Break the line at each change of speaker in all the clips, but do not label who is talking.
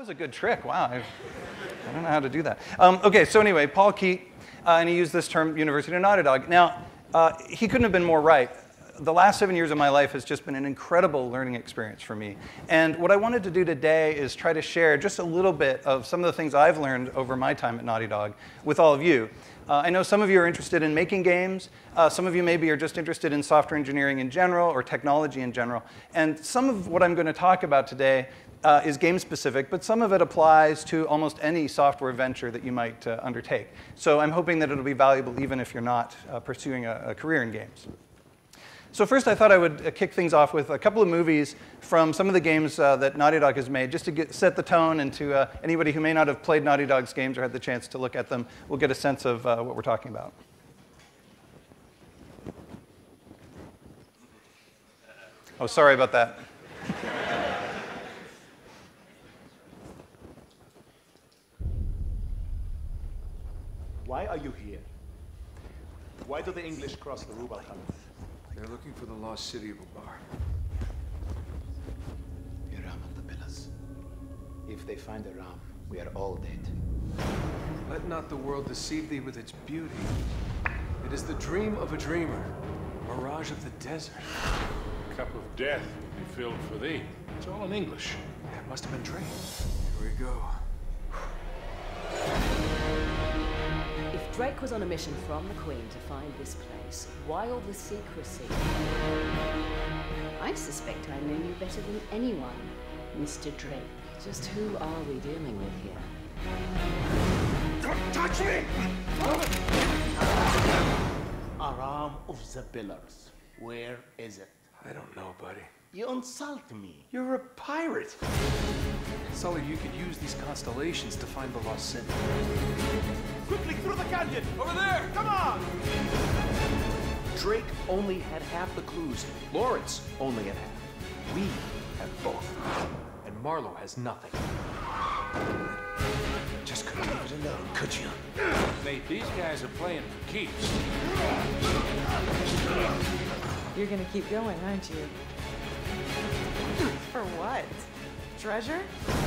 was a good trick. Wow, I don't know how to do that. OK, so anyway, Paul Keat, and he used this term, University of Naughty Dog. Now, he couldn't have been more right. The last 7 years of my life has just been an incredible learning experience for me. And what I wanted to do today is try to share just a little bit of some of the things I've learned over my time at Naughty Dog with all of you. I know some of you are interested in making games. Some of you maybe are just interested in software engineering in general or technology in general. And some of what I'm going to talk about today is game-specific, but some of it applies to almost any software venture that you might undertake. So I'm hoping that it'll be valuable even if you're not pursuing a career in games. So first, I thought I would kick things off with a couple of movies from some of the games that Naughty Dog has made, just to set the tone, and to anybody who may not have played Naughty Dog's games or had the chance to look at them will get a sense of what we're talking about. Oh, sorry about that.
Why are you here? Why do the English cross the Rubicon?
They're looking for the lost city of Ubar.
The Ram of the Pillars. If they find the Ram, we are all dead.
Let not the world deceive thee with its beauty. It is the dream of a dreamer, a mirage of the desert.
Cup of death will be filled for thee. It's all in English.
That must have been trained. Here we go.
If Drake was on a mission from the Queen to find this place, why all the secrecy? I suspect I know you better than anyone, Mr. Drake. Just who are we dealing with here?
Don't touch me!
Aram of the Pillars. Where is it?
I don't know, buddy.
You insult me.
You're a pirate. Sully, you could use these constellations to find the lost city.
Quickly through the canyon!
Over there!
Come on!
Drake only had half the clues. Lawrence only had half. We have both. And Marlowe has nothing. Just couldn't leave it alone, could you?
Nate, these guys are playing for keeps.
You're gonna keep going, aren't you? For what? Treasure?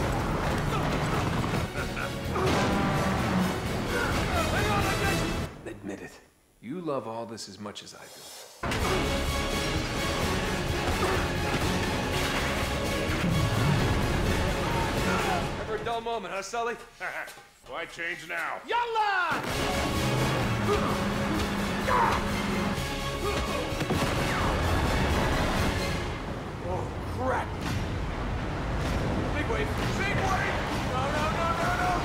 Admit it. You love all this as much as I do. Ever a dull moment, huh, Sully?
Why change now?
Yalla!
Oh, crap! Big wave! Big wave! No, no, no, no, no!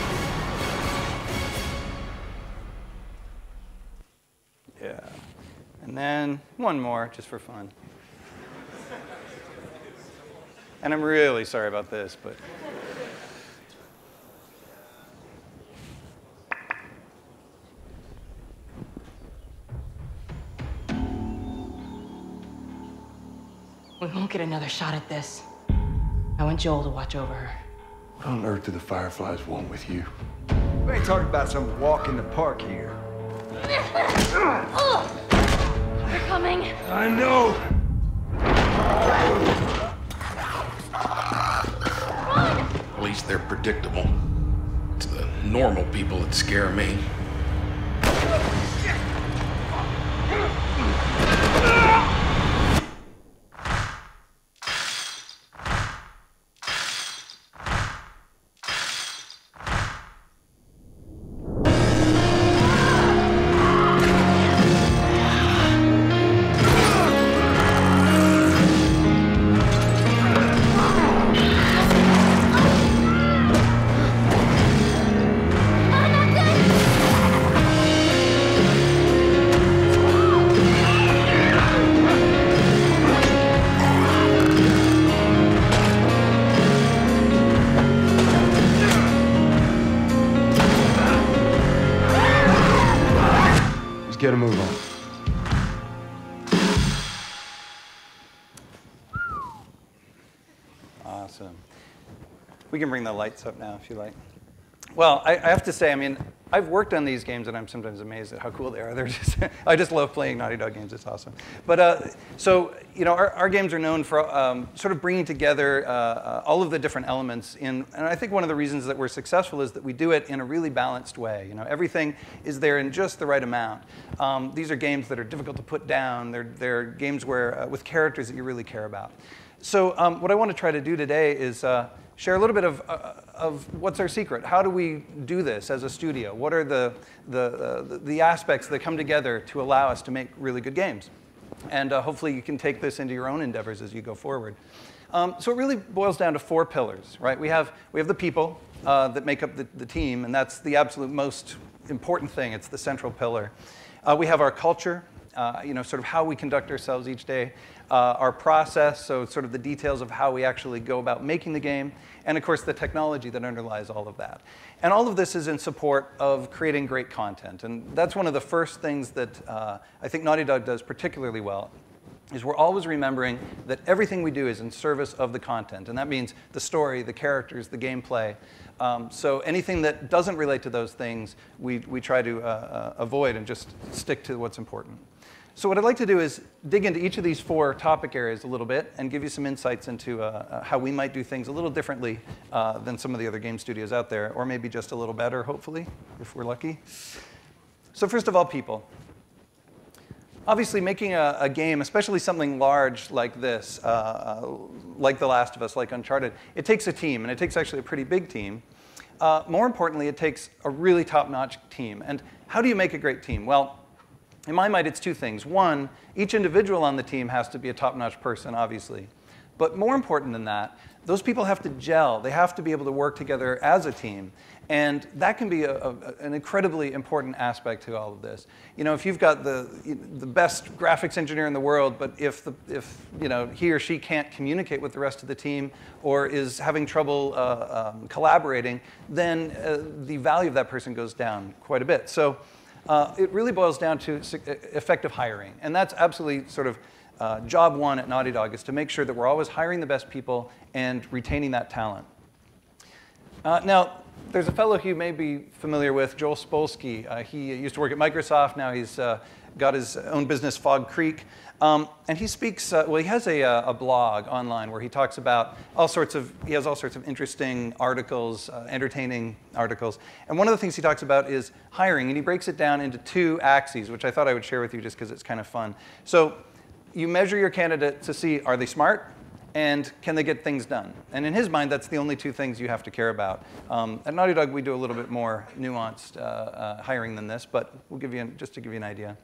Yeah. And then one more, just for fun. And I'm really sorry about this, but...
We won't get another shot at this. I want Joel to watch over her.
What on earth do the Fireflies want with you?
We ain't talking about some walk in the park here.
Oh! They're coming.
I know!
At least they're predictable. It's the normal people that scare me.
Get a move on.
Awesome. We can bring the lights up now if you like. Well, I have to say, I mean, I've worked on these games, and I'm sometimes amazed at how cool they are. They're just, I just love playing Naughty Dog games. It's awesome. But so, you know, our games are known for sort of bringing together all of the different elements and I think one of the reasons that we're successful is that we do it in a really balanced way. You know, everything is there in just the right amount. These are games that are difficult to put down. They're games where with characters that you really care about. So what I want to try to do today is share a little bit of what's our secret. How do we do this as a studio? What are the aspects that come together to allow us to make really good games? And hopefully you can take this into your own endeavors as you go forward. So it really boils down to 4 pillars, right? We have the people that make up the team, and that's the absolute most important thing. It's the central pillar. We have our culture, you know, sort of how we conduct ourselves each day. Our process, so sort of the details of how we actually go about making the game, and of course the technology that underlies all of that. And all of this is in support of creating great content. And that's one of the first things that I think Naughty Dog does particularly well, is we're always remembering that everything we do is in service of the content. And that means the story, the characters, the gameplay. So anything that doesn't relate to those things, we try to avoid and just stick to what's important. So what I'd like to do is dig into each of these 4 topic areas a little bit and give you some insights into how we might do things a little differently than some of the other game studios out there, or maybe just a little better, hopefully, if we're lucky. So first of all, people. Obviously, making a game, especially something large like this, like The Last of Us, like Uncharted, it takes a team, and it takes actually a pretty big team. More importantly, it takes a really top-notch team. And how do you make a great team? Well, in my mind, it's 2 things. One, each individual on the team has to be a top-notch person, obviously. But more important than that, those people have to gel. They have to be able to work together as a team. And that can be an incredibly important aspect to all of this. You know, if you've got the best graphics engineer in the world, but if you know, he or she can't communicate with the rest of the team or is having trouble collaborating, then the value of that person goes down quite a bit. So it really boils down to effective hiring. And that's absolutely sort of job 1 at Naughty Dog, is to make sure that we're always hiring the best people and retaining that talent. Now, there's a fellow who you may be familiar with, Joel Spolsky. He used to work at Microsoft. Now he's got his own business, Fog Creek. And he speaks, well, he has a blog online where he talks about all sorts of, he has all sorts of interesting articles, entertaining articles. And one of the things he talks about is hiring. And he breaks it down into 2 axes, which I thought I would share with you just because it's kind of fun. So you measure your candidate to see, are they smart? And can they get things done? And in his mind, that's the only 2 things you have to care about. At Naughty Dog, we do a little bit more nuanced hiring than this, but we'll give you just to give you an idea.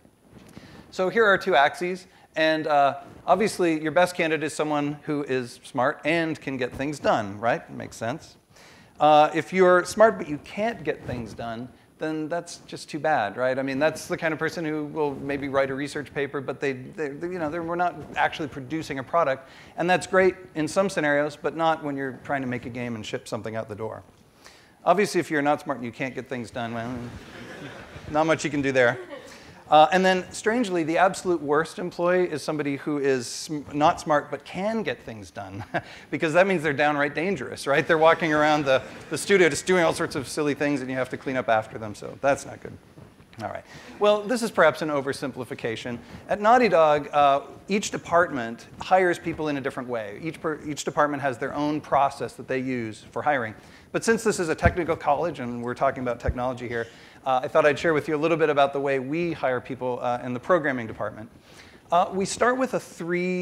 So here are 2 axes. And obviously, your best candidate is someone who is smart and can get things done, right? Makes sense. If you're smart but you can't get things done, then that's just too bad, right? I mean, that's the kind of person who will maybe write a research paper, but we're not actually producing a product. And that's great in some scenarios, but not when you're trying to make a game and ship something out the door. Obviously, if you're not smart and you can't get things done, well, not much you can do there. And then, strangely, the absolute worst employee is somebody who is not smart but can get things done, because that means they're downright dangerous, right? They're walking around the studio just doing all sorts of silly things, and you have to clean up after them, so that's not good. All right. Well, this is perhaps an oversimplification. At Naughty Dog, each department hires people in a different way. Each department has their own process that they use for hiring. But since this is a technical college, and we're talking about technology here, I thought I'd share with you a little bit about the way we hire people in the programming department. We start with a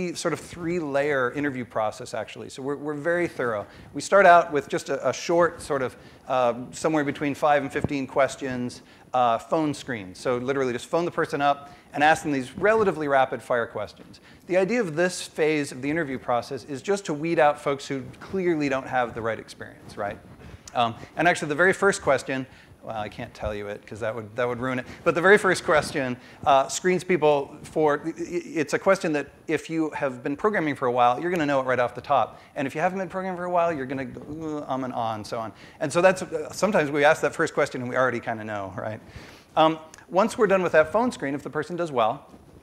3-layer interview process, actually. So we're very thorough. We start out with just a short sort of somewhere between 5 and 15 questions, phone screen. So literally just phone the person up and ask them these relatively rapid fire questions. The idea of this phase of the interview process is just to weed out folks who clearly don't have the right experience, right? And actually, the very first question, well, I can't tell you it because that would ruin it. But the very first question screens people for, it's a question that if you have been programming for a while, you're going to know it right off the top. And if you haven't been programming for a while, you're going to go and on, so on. And so that's, sometimes we ask that first question and we already kind of know, right? Once we're done with that phone screen, if the person does well,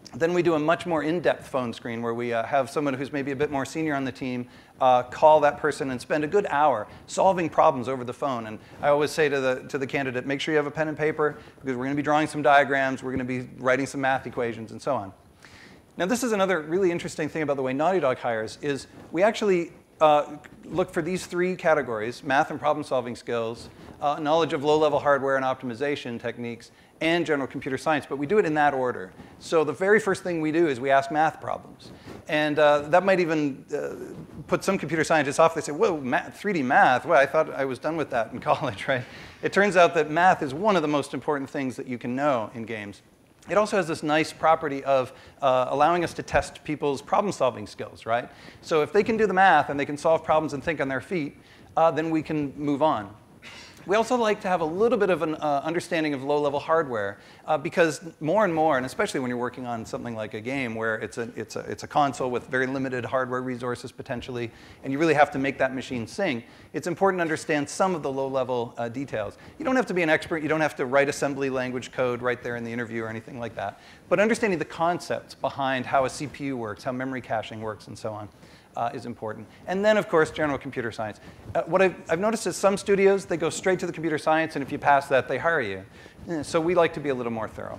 Then we do a much more in-depth phone screen where we have someone who's maybe a bit more senior on the team call that person and spend a good hour solving problems over the phone. And I always say to the candidate, make sure you have a pen and paper because we're going to be drawing some diagrams, we're going to be writing some math equations, and so on. Now this is another really interesting thing about the way Naughty Dog hires is we actually look for these three categories: math and problem-solving skills, knowledge of low-level hardware and optimization techniques, and general computer science, but we do it in that order. So the very first thing we do is we ask math problems. And that might even put some computer scientists off. They say, whoa, 3D math, well, I thought I was done with that in college, right? It turns out that math is one of the most important things that you can know in games. It also has this nice property of allowing us to test people's problem-solving skills, right? So if they can do the math and they can solve problems and think on their feet, then we can move on. We also like to have a little bit of an understanding of low-level hardware because more and more, and especially when you're working on something like a game where it's a console with very limited hardware resources potentially, and you really have to make that machine sing, it's important to understand some of the low-level details. You don't have to be an expert. You don't have to write assembly language code right there in the interview or anything like that. But understanding the concepts behind how a CPU works, how memory caching works, and so on. Is important. And then, of course, general computer science. What I've noticed is some studios, they go straight to the computer science, and if you pass that, they hire you. So we like to be a little more thorough.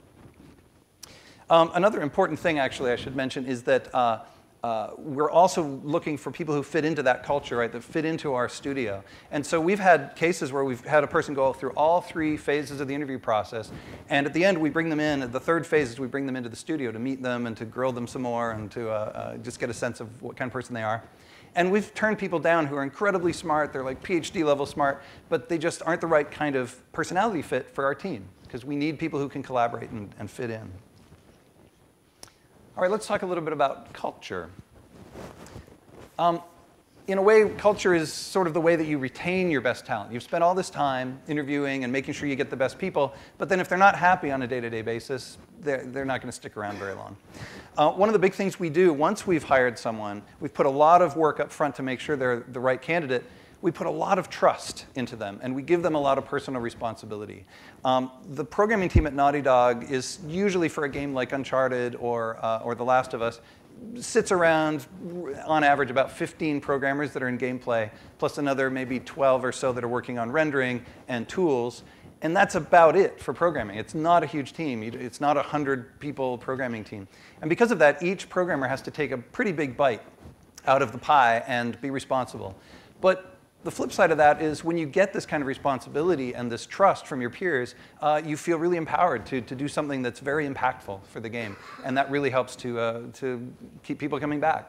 Another important thing, actually, I should mention is that we're also looking for people who fit into that culture, right, that fit into our studio. And so we've had cases where we've had a person go through all three phases of the interview process, and at the end we bring them in. The third phase is we bring them into the studio to meet them and to grill them some more and to just get a sense of what kind of person they are. And we've turned people down who are incredibly smart. They're like PhD level smart, but they just aren't the right kind of personality fit for our team because we need people who can collaborate and fit in. All right, let's talk a little bit about culture. In a way, culture is sort of the way that you retain your best talent. You've spent all this time interviewing and making sure you get the best people, but then if they're not happy on a day-to-day basis, they're not going to stick around very long. One of the big things we do once we've hired someone, we've put a lot of work up front to make sure they're the right candidate. We put a lot of trust into them, and we give them a lot of personal responsibility. The programming team at Naughty Dog is usually for a game like Uncharted or The Last of Us, sits around, on average, about 15 programmers that are in gameplay, plus another maybe 12 or so that are working on rendering and tools. And that's about it for programming. It's not a huge team. It's not a 100-people programming team. And because of that, each programmer has to take a pretty big bite out of the pie and be responsible. But the flip side of that is when you get this kind of responsibility and this trust from your peers, you feel really empowered to do something that's very impactful for the game. And that really helps to keep people coming back.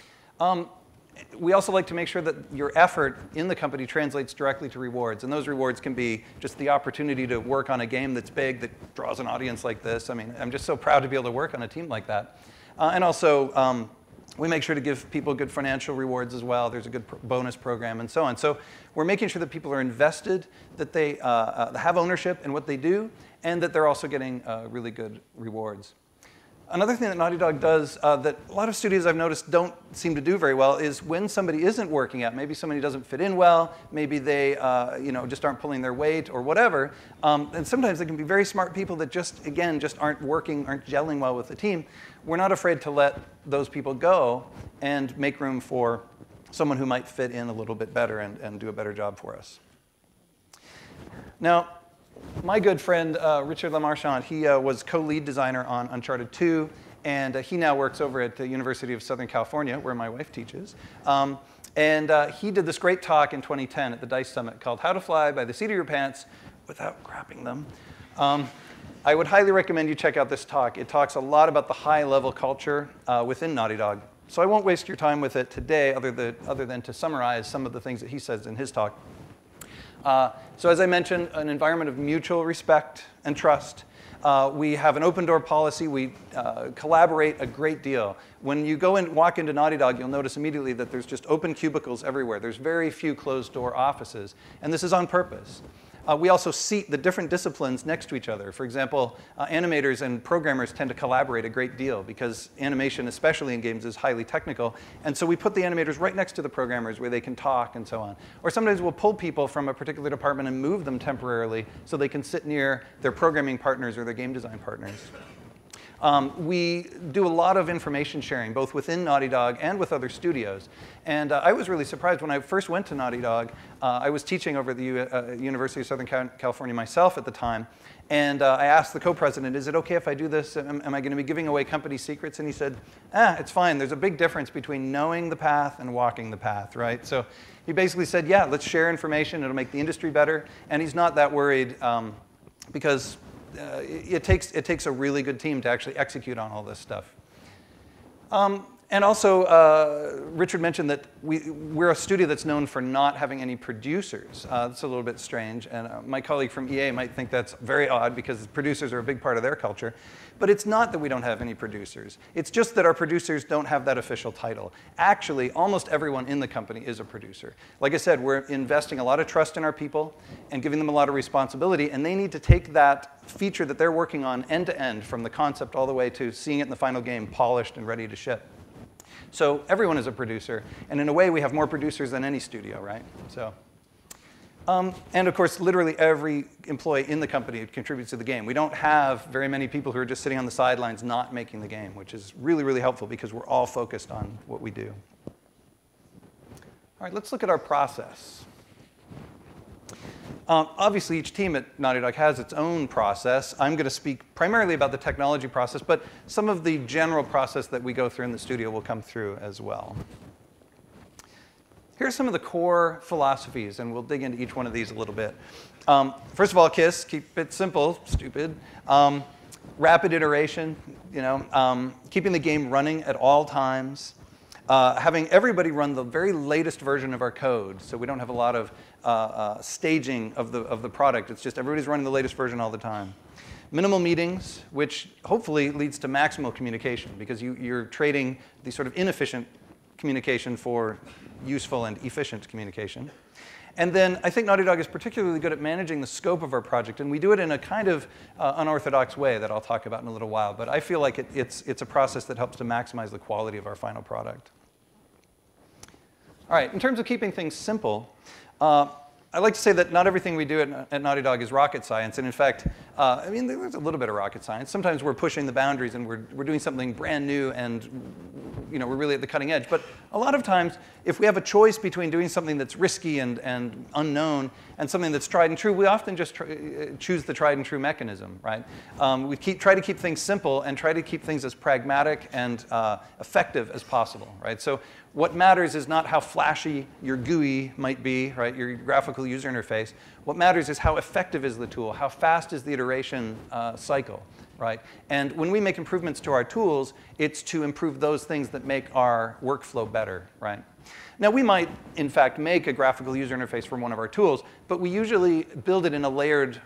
We also like to make sure that your effort in the company translates directly to rewards. And those rewards can be just the opportunity to work on a game that's big, that draws an audience like this. I mean, I'm just so proud to be able to work on a team like that. And also, we make sure to give people good financial rewards as well. There's a good bonus program and so on. So we're making sure that people are invested, that they have ownership in what they do, and that they're also getting really good rewards. Another thing that Naughty Dog does that a lot of studios I've noticed don't seem to do very well is when somebody isn't working out, maybe somebody doesn't fit in well, maybe they just aren't pulling their weight or whatever, and sometimes they can be very smart people that just aren't working, aren't gelling well with the team. We're not afraid to let those people go and make room for someone who might fit in a little bit better and do a better job for us. Now, my good friend, Richard Lamarchand, he was co-lead designer on Uncharted 2, and he now works over at the University of Southern California, where my wife teaches. He did this great talk in 2010 at the DICE Summit called How to Fly by the Seat of Your Pants Without Crapping Them. I would highly recommend you check out this talk. It talks a lot about the high-level culture within Naughty Dog. So I won't waste your time with it today, other than to summarize some of the things that he says in his talk. So as I mentioned, an environment of mutual respect and trust. We have an open door policy. We collaborate a great deal. When you go and walk into Naughty Dog, you'll notice immediately that there's just open cubicles everywhere. There's very few closed door offices. And this is on purpose. We also seat the different disciplines next to each other. For example, animators and programmers tend to collaborate a great deal because animation, especially in games, is highly technical. And so we put the animators right next to the programmers where they can talk and so on. Or sometimes we'll pull people from a particular department and move them temporarily so they can sit near their programming partners or their game design partners. We do a lot of information sharing, both within Naughty Dog and with other studios. And I was really surprised when I first went to Naughty Dog. I was teaching over at the University of Southern California myself at the time. And I asked the co-president, is it okay if I do this? Am I going to be giving away company secrets? And he said, it's fine. There's a big difference between knowing the path and walking the path, right? So he basically said, yeah, let's share information. It'll make the industry better. And he's not that worried because it takes a really good team to actually execute on all this stuff. And also, Richard mentioned that we're a studio that's known for not having any producers. That's a little bit strange, and my colleague from EA might think that's very odd because producers are a big part of their culture. But it's not that we don't have any producers. It's just that our producers don't have that official title. Actually, almost everyone in the company is a producer. Like I said, we're investing a lot of trust in our people and giving them a lot of responsibility, and they need to take that feature that they're working on end to end, from the concept all the way to seeing it in the final game polished and ready to ship. So everyone is a producer, and in a way, we have more producers than any studio, right? So, and of course, literally every employee in the company contributes to the game. We don't have very many people who are just sitting on the sidelines not making the game, which is really, really helpful because we're all focused on what we do. All right, let's look at our process. Obviously, each team at Naughty Dog has its own process. I'm going to speak primarily about the technology process, but some of the general process that we go through in the studio will come through as well. Here are some of the core philosophies, and we'll dig into each one of these a little bit. First of all, KISS, keep it simple, stupid. Rapid iteration, keeping the game running at all times. Having everybody run the very latest version of our code, so we don't have a lot of staging of the product. It's just everybody's running the latest version all the time. Minimal meetings, which hopefully leads to maximal communication, because you're trading the sort of inefficient communication for useful and efficient communication. And then I think Naughty Dog is particularly good at managing the scope of our project, and we do it in a kind of unorthodox way that I'll talk about in a little while. But I feel like it's a process that helps to maximize the quality of our final product. All right, in terms of keeping things simple, I like to say that not everything we do at Naughty Dog is rocket science. And in fact, I mean, there's a little bit of rocket science. Sometimes we're pushing the boundaries and we're doing something brand new and we're really at the cutting edge. But a lot of times, if we have a choice between doing something that's risky and unknown and something that's tried and true, we often just choose the tried and true mechanism, right? We try to keep things simple and try to keep things as pragmatic and effective as possible, right? So what matters is not how flashy your GUI might be, right, your graphical user interface. What matters is how effective is the tool, how fast is the iteration cycle, right? And when we make improvements to our tools, it's to improve those things that make our workflow better, right? Now, we might, in fact, make a graphical user interface from one of our tools, but we usually build it in a layered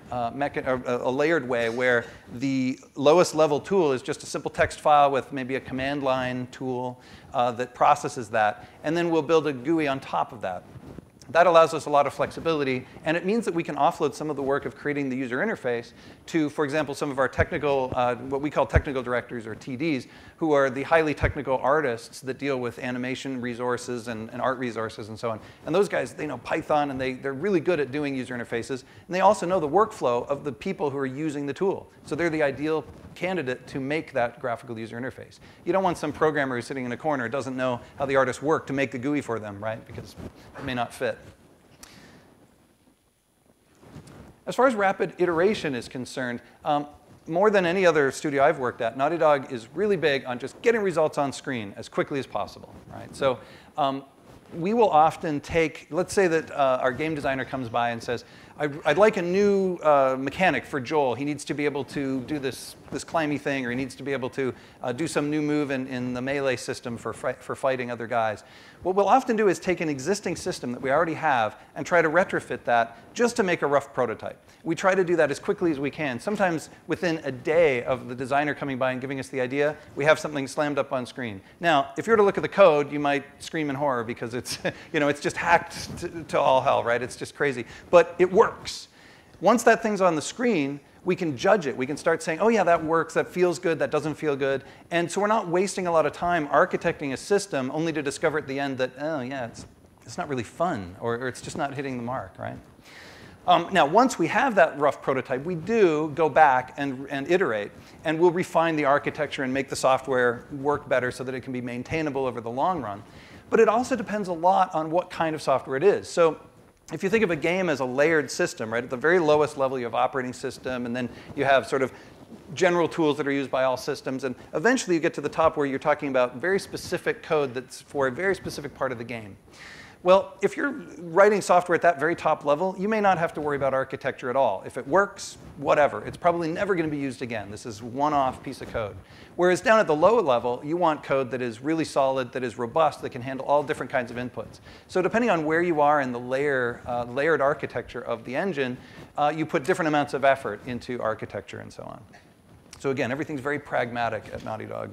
way where the lowest level tool is just a simple text file with maybe a command line tool that processes that, and then we'll build a GUI on top of that. That allows us a lot of flexibility, and it means that we can offload some of the work of creating the user interface to, for example, some of our technical, what we call technical directors or TDs, who are the highly technical artists that deal with animation resources and art resources and so on. And those guys, they know Python, and they're really good at doing user interfaces, and they also know the workflow of the people who are using the tool. So they're the ideal candidate to make that graphical user interface. You don't want some programmer who's sitting in a corner who doesn't know how the artists work to make the GUI for them, right? Because it may not fit. As far as rapid iteration is concerned, more than any other studio I've worked at, Naughty Dog is really big on just getting results on screen as quickly as possible, right? So we will often take, let's say that our game designer comes by and says, I'd like a new mechanic for Joel. He needs to be able to do this climby thing, or he needs to be able to do some new move in the melee system for fighting other guys. What we'll often do is take an existing system that we already have and try to retrofit that just to make a rough prototype. We try to do that as quickly as we can. Sometimes within a day of the designer coming by and giving us the idea, we have something slammed up on screen. Now, if you were to look at the code, you might scream in horror because it's, it's just hacked to all hell, right? It's just crazy. But it works. Once that thing's on the screen, we can judge it. We can start saying, oh yeah, that works, that feels good, that doesn't feel good. And so we're not wasting a lot of time architecting a system only to discover at the end that, oh yeah, it's not really fun, or it's just not hitting the mark, right? Now, once we have that rough prototype, we do go back and iterate, and we'll refine the architecture and make the software work better so that it can be maintainable over the long run. But it also depends a lot on what kind of software it is. So if you think of a game as a layered system, right, at the very lowest level you have operating system, and then you have sort of general tools that are used by all systems, and eventually you get to the top where you're talking about very specific code that's for a very specific part of the game. Well, if you're writing software at that very top level, you may not have to worry about architecture at all. If it works, whatever. It's probably never going to be used again. This is a one-off piece of code. Whereas down at the lower level, you want code that is really solid, that is robust, that can handle all different kinds of inputs. So depending on where you are in the layered architecture of the engine, you put different amounts of effort into architecture and so on. So again, everything's very pragmatic at Naughty Dog.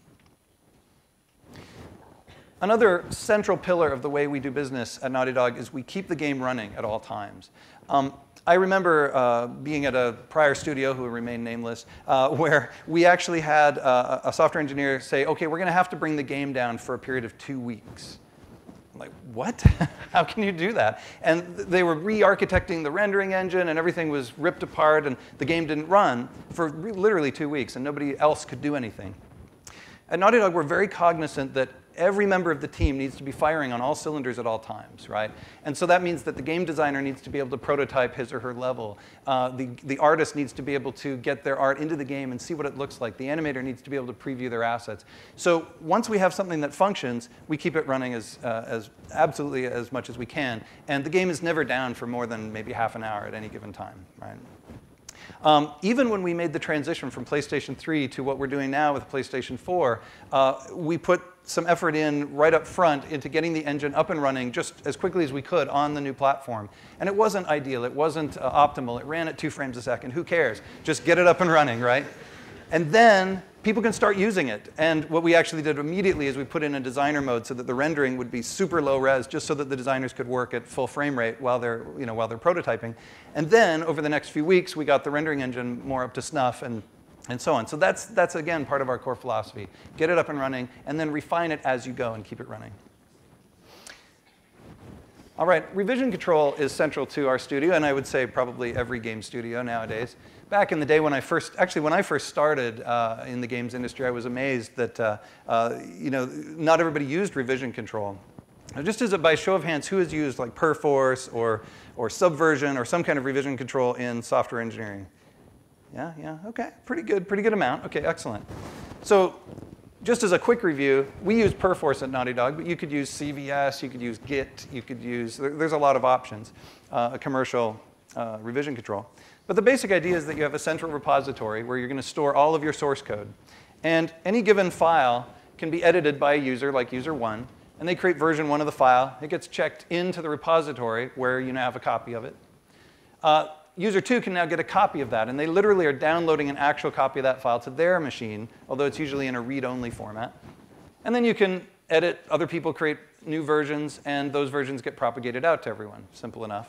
Another central pillar of the way we do business at Naughty Dog is we keep the game running at all times. I remember being at a prior studio, who will remain nameless, where we actually had a software engineer say, OK, we're going to have to bring the game down for a period of 2 weeks. I'm like, what? How can you do that? And they were re-architecting the rendering engine, and everything was ripped apart, and the game didn't run for literally 2 weeks, and nobody else could do anything. At Naughty Dog, we're very cognizant that every member of the team needs to be firing on all cylinders at all times, right? And so that means that the game designer needs to be able to prototype his or her level. The artist needs to be able to get their art into the game and see what it looks like. The animator needs to be able to preview their assets. So once we have something that functions, we keep it running as absolutely as much as we can. And the game is never down for more than maybe half an hour at any given time, right? Even when we made the transition from PlayStation 3 to what we're doing now with PlayStation 4, we put some effort in right up front into getting the engine up and running just as quickly as we could on the new platform. And it wasn't ideal. It wasn't optimal. It ran at 2 frames a second. Who cares? Just get it up and running, right? And then people can start using it. And what we actually did immediately is we put in a designer mode so that the rendering would be super low res, just so that the designers could work at full frame rate while they're prototyping. And then over the next few weeks, we got the rendering engine more up to snuff and so on. So that's again part of our core philosophy. Get it up and running, and then refine it as you go and keep it running. All right, revision control is central to our studio, and I would say probably every game studio nowadays. Back in the day when I first started in the games industry, I was amazed that not everybody used revision control. Now, just as by show of hands, who has used like Perforce or Subversion or some kind of revision control in software engineering? Yeah, OK, pretty good amount. OK, excellent. So just as a quick review, we use Perforce at Naughty Dog, but you could use CVS, you could use Git, you could use, there's a lot of options, a commercial revision control. But the basic idea is that you have a central repository where you're going to store all of your source code. And any given file can be edited by a user, like user 1, and they create version 1 of the file. It gets checked into the repository where you now have a copy of it. User 2 can now get a copy of that, and they literally are downloading an actual copy of that file to their machine, although it's usually in a read-only format. And then you can edit, other people create new versions, and those versions get propagated out to everyone. Simple enough.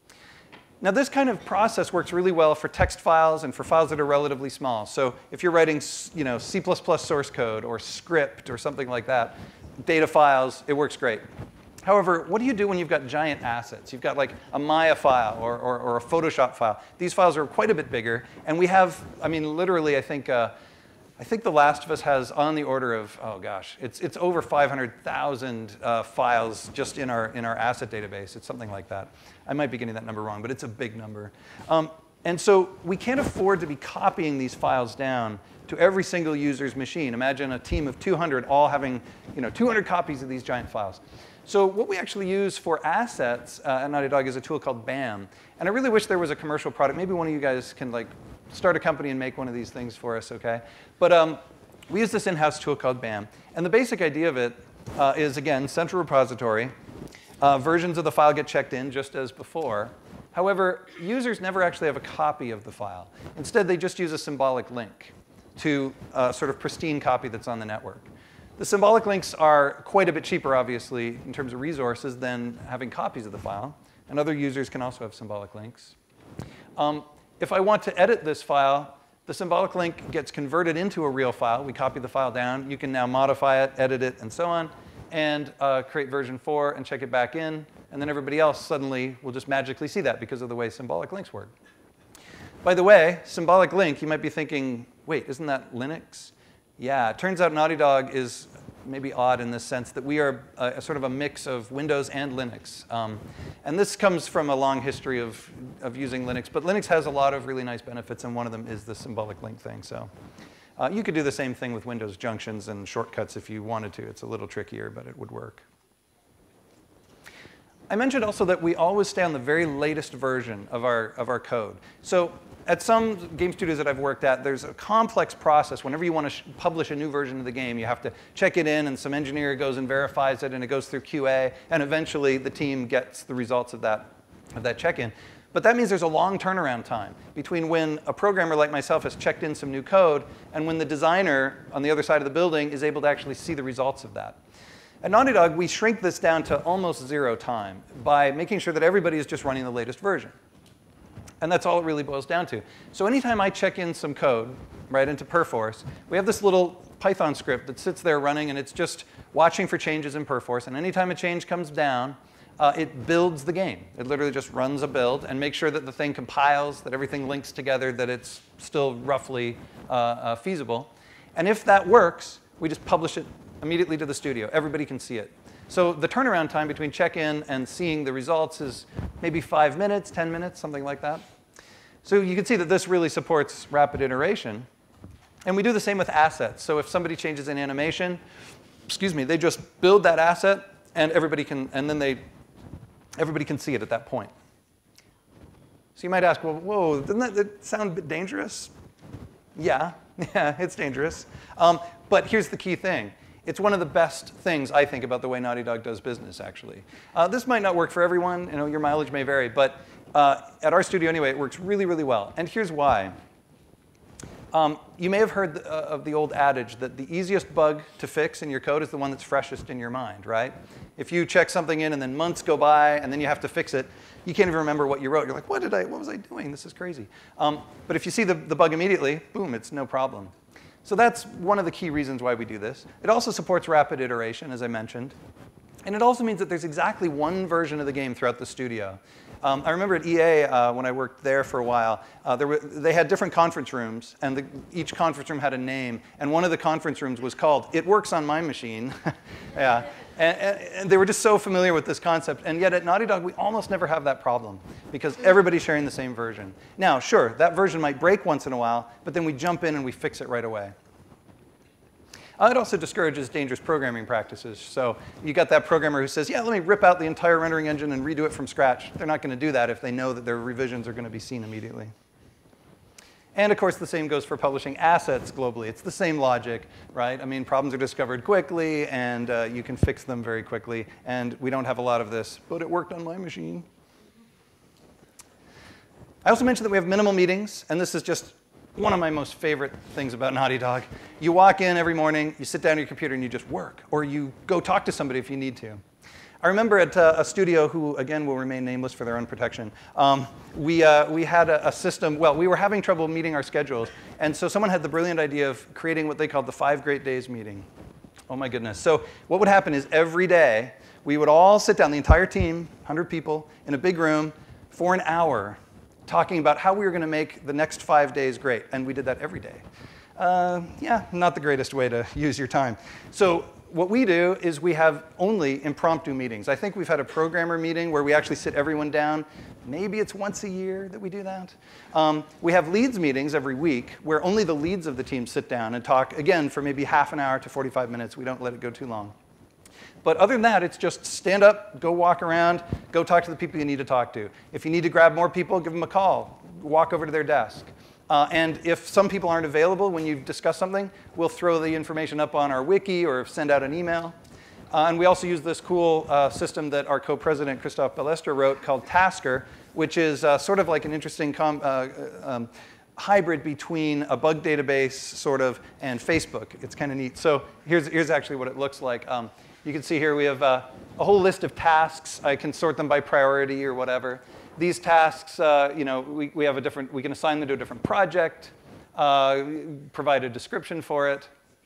Now, this kind of process works really well for text files and for files that are relatively small. So if you're writing C++ source code or script or something like that, data files, it works great. However, what do you do when you've got giant assets? You've got like a Maya file or a Photoshop file. These files are quite a bit bigger. And we have, I mean, literally, I think The Last of Us has on the order of, oh gosh, it's over 500,000 files just in our asset database. It's something like that. I might be getting that number wrong, but it's a big number. And so we can't afford to be copying these files down to every single user's machine. Imagine a team of 200 all having 200 copies of these giant files. So what we actually use for assets at Naughty Dog is a tool called BAM. And I really wish there was a commercial product. Maybe one of you guys can start a company and make one of these things for us, OK? But we use this in-house tool called BAM. And the basic idea of it is, again, central repository. Versions of the file get checked in just as before. However, users never actually have a copy of the file. Instead, they just use a symbolic link to a sort of pristine copy that's on the network. The symbolic links are quite a bit cheaper, obviously, in terms of resources than having copies of the file. And other users can also have symbolic links. If I want to edit this file, the symbolic link gets converted into a real file. We copy the file down. You can now modify it, edit it, and so on. and create version 4 and check it back in. And then everybody else suddenly will just magically see that because of the way symbolic links work. By the way, symbolic link, you might be thinking, wait, isn't that Linux? Yeah, it turns out Naughty Dog is maybe odd in this sense that we are a sort of a mix of Windows and Linux. And this comes from a long history of using Linux. But Linux has a lot of really nice benefits, and one of them is the symbolic link thing. So you could do the same thing with Windows junctions and shortcuts if you wanted to. It's a little trickier, but it would work. I mentioned also that we always stay on the very latest version of our code. So at some game studios that I've worked at, there's a complex process. Whenever you want to publish a new version of the game, you have to check it in, and some engineer goes and verifies it, and it goes through QA, and eventually the team gets the results of that check-in. But that means there's a long turnaround time between when a programmer like myself has checked in some new code and when the designer on the other side of the building is able to actually see the results of that. At Naughty Dog, we shrink this down to almost 0 time by making sure that everybody is just running the latest version. And that's all it really boils down to. So anytime I check in some code right into Perforce, we have this little Python script that sits there running, and it's just watching for changes in Perforce. And anytime a change comes down, it builds the game. It literally just runs a build and makes sure that the thing compiles, that everything links together, that it's still roughly feasible. And if that works, we just publish it immediately to the studio. Everybody can see it. So the turnaround time between check-in and seeing the results is maybe 5 minutes, 10 minutes, something like that. So you can see that this really supports rapid iteration. And we do the same with assets. So if somebody changes an animation, they just build that asset, and everybody can see it at that point. So you might ask, well, whoa, doesn't that sound a bit dangerous? Yeah, it's dangerous. But here's the key thing. It's one of the best things, I think, about the way Naughty Dog does business, actually. This might not work for everyone. Your mileage may vary. But at our studio, anyway, it works really, really well. And here's why. You may have heard of the old adage that the easiest bug to fix in your code is the one that's freshest in your mind, right? If you check something in and then months go by and then you have to fix it, you can't even remember what you wrote. You're like, what was I doing? This is crazy. But if you see the bug immediately, boom, it's no problem. So that's one of the key reasons why we do this. It also supports rapid iteration, as I mentioned. And it also means that there's exactly one version of the game throughout the studio. I remember at EA, when I worked there for a while, they had different conference rooms, and each conference room had a name. And one of the conference rooms was called It Works on My Machine. Yeah. And they were just so familiar with this concept. And yet at Naughty Dog, we almost never have that problem because everybody's sharing the same version. Now, sure, that version might break once in a while, but then we jump in and we fix it right away. It also discourages dangerous programming practices. So you got that programmer who says, yeah, let me rip out the entire rendering engine and redo it from scratch. They're not going to do that if they know that their revisions are going to be seen immediately. And of course, the same goes for publishing assets globally. It's the same logic, right? I mean, problems are discovered quickly, and you can fix them very quickly. And we don't have a lot of this, but it worked on my machine. I also mentioned that we have minimal meetings, and this is just one of my most favorite things about Naughty Dog. You walk in every morning, you sit down at your computer, and you just work. Or you go talk to somebody if you need to. I remember at a studio who, again, will remain nameless for their own protection, we had a system. Well, we were having trouble meeting our schedules. And so someone had the brilliant idea of creating what they called the 5 Great Days meeting. Oh, my goodness. So what would happen is every day, we would all sit down, the entire team, 100 people, in a big room for an hour, talking about how we were going to make the next 5 days great. And we did that every day. Yeah, not the greatest way to use your time. So what we do is we have only impromptu meetings. I think we've had a programmer meeting where we actually sit everyone down. Maybe it's once a year that we do that. We have leads meetings every week where only the leads of the team sit down and talk, again, for maybe half an hour to 45 minutes. We don't let it go too long. But other than that, it's just stand up, go walk around, go talk to the people you need to talk to. If you need to grab more people, give them a call. Walk over to their desk. And if some people aren't available when you discuss something, we'll throw the information up on our wiki or send out an email. And we also use this cool system that our co-president, Christophe Ballester, wrote called Tasker, which is sort of like an interesting hybrid between a bug database sort of and Facebook. It's kind of neat. So here's actually what it looks like. You can see here we have a whole list of tasks. I can sort them by priority or whatever. These tasks, we have we can assign them to a different project, provide a description for it.